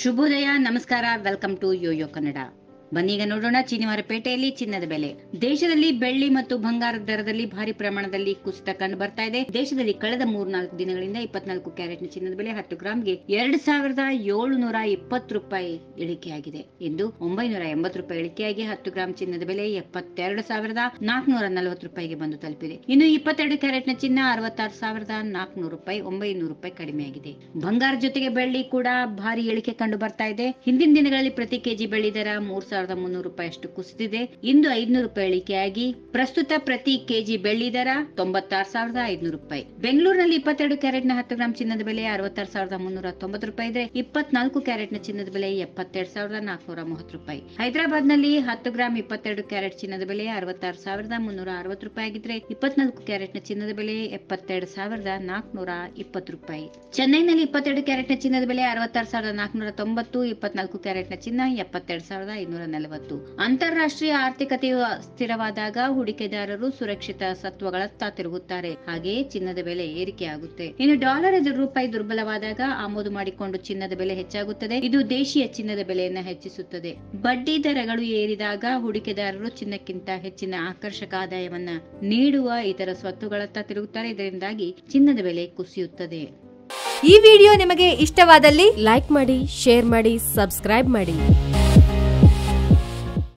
ಶುಭೋದಯ, ನಮಸ್ಕಾರ, welcome to Yoyo Kannada. ಬನ್ನೀಗ ನೋಡೋಣ ಚಿನಿವಾರಪೇಟೆಯಲ್ಲಿ ಚಿನ್ನದ ಬೆಲೆ. ದೇಶದಲ್ಲಿ ಬೆಳ್ಳಿ ಮತ್ತು ಬಂಗಾರದ ದರದಲ್ಲಿ ಭಾರಿ ಪ್ರಮಾಣದಲ್ಲಿ ಕುಸಿತ ಕಂಡು ಬರ್ತಾ ಇದೆ. ದೇಶದಲ್ಲಿ ಕಳೆದ 3-4 ದಿನಗಳಿಂದ 24 ಕ್ಯಾರೆಟ್ನ ಚಿನ್ನದ ಬೆಲೆ 10 ಗ್ರಾಂಗೆ 2720 ರೂಪಾಯಿ ಇಳಿಕೆಯಾಗಿದೆ. ಇಂದು 980 ರೂಪಾಯಿ ಇಳಿಕೆಯಾಗಿ 10 ಗ್ರಾಂ ಚಿನ್ನದ ಬೆಲೆ 72,440 ರೂಪಾಯಿಗೆ ಬಂದು ತಲುಪಿದೆ. ಇನ್ನು 22 ಕ್ಯಾರೆಟ್ನ ಚಿನ್ನ 66,400 ರೂಪಾಯಿ, 900 ರೂಪಾಯಿ ಕಡಿಮೆಯಾಗಿದೆ. ಬಂಗಾರ ಜೊತೆಗೆ ಬೆಳ್ಳಿ ಕೂಡ ಭಾರಿ ಇಳಿಕೆ ಕಂಡು ಬರ್ತಾ ಇದೆ. ಹಿಂದಿನ ದಿನಗಳಲ್ಲಿ ಪ್ರತಿ ಕೆಜಿ ಬೆಳ್ಳಿ ದರ 3,300 ರೂಪಾಯಿ ಅಷ್ಟು ಕುಸಿದಿದೆ. ಇಂದು 500 ರೂಪಾಯಿ ಇಳಿಕೆಯಾಗಿ ಪ್ರಸ್ತುತ ಪ್ರತಿ ಕೆಜಿ ಬೆಳ್ಳಿ ದರ 96,500 ರೂಪಾಯಿ. ಬೆಂಗಳೂರಿನಲ್ಲಿ 22 ಕ್ಯಾರೆಟ್ನ 10 ಗ್ರಾಂ ಚಿನ್ನದ ಬೆಲೆ 66,390 ರೂಪಾಯಿ ಇದ್ರೆ 24 ಕ್ಯಾರೆಟ್ನ ಚಿನ್ನದ ಬೆಲೆ 72,430 ರೂಪಾಯಿ. ಹೈದರಾಬಾದ್ ನಲ್ಲಿ 10 ಗ್ರಾಂ 22 ಕ್ಯಾರೆಟ್ ಚಿನ್ನದ ಬೆಲೆ 66,360 ರೂಪಾಯಿ ಆಗಿದ್ರೆ 24 ಕ್ಯಾರೆಟ್ನ ಚಿನ್ನದ ಬೆಲೆ 72,420 ರೂಪಾಯಿ. ಚೆನ್ನೈನಲ್ಲಿ 22 ಕ್ಯಾರೆಟ್ನ ಚಿನ್ನದ ಬೆಲೆ 66,490, 24 ಕ್ಯಾರೆಟ್ನ ಚಿನ್ನ 72,540. ಅಂತಾರಾಷ್ಟ್ರೀಯ ಆರ್ಥಿಕತೆಯು ಸ್ಥಿರವಾದಾಗ ಹೂಡಿಕೆದಾರರು ಸುರಕ್ಷಿತ ಸತ್ವಗಳತ್ತ ತಿರುಗುತ್ತಾರೆ. ಹಾಗೆಯೇ ಚಿನ್ನದ ಬೆಲೆ ಏರಿಕೆಯಾಗುತ್ತೆ. ಇನ್ನು ಡಾಲರ್ ಎದುರು ರೂಪಾಯಿ ದುರ್ಬಲವಾದಾಗ ಆಮದು ಮಾಡಿಕೊಂಡು ಚಿನ್ನದ ಬೆಲೆ ಹೆಚ್ಚಾಗುತ್ತದೆ. ಇದು ದೇಶೀಯ ಚಿನ್ನದ ಬೆಲೆಯನ್ನು ಹೆಚ್ಚಿಸುತ್ತದೆ. ಬಡ್ಡಿ ದರಗಳು ಏರಿದಾಗ ಹೂಡಿಕೆದಾರರು ಚಿನ್ನಕ್ಕಿಂತ ಹೆಚ್ಚಿನ ಆಕರ್ಷಕ ಆದಾಯವನ್ನ ನೀಡುವ ಇತರ ಸ್ವತ್ತುಗಳತ್ತ ತಿರುಗುತ್ತಾರೆ. ಇದರಿಂದಾಗಿ ಚಿನ್ನದ ಬೆಲೆ ಕುಸಿಯುತ್ತದೆ. ಈ ವಿಡಿಯೋ ನಿಮಗೆ ಇಷ್ಟವಾದಲ್ಲಿ ಲೈಕ್ ಮಾಡಿ, ಶೇರ್ ಮಾಡಿ, ಸಬ್ಸ್ಕ್ರೈಬ್ ಮಾಡಿ.